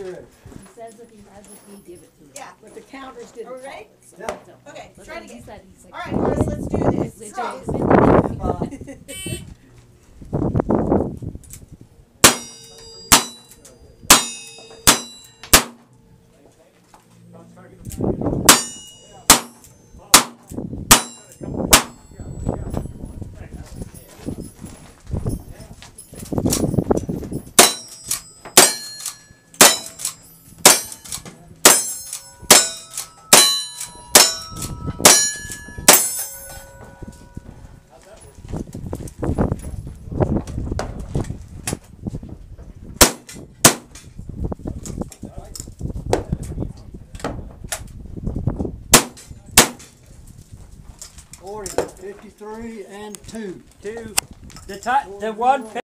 you're ready. He says if he has it, we give it to him. Yeah. But the counters didn't Are we call ready? it, so Yeah. don't. Okay, But try it then he again. said he's like, All right, Horace, let's do this. They Go. chose it. Forty, 53, and 2. The one